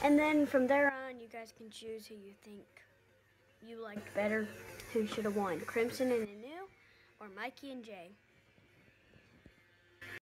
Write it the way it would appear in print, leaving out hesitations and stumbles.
And then from there on, you guys can choose who you think you liked better, who should have won, Crimson and Anu, or Mikey and Jay.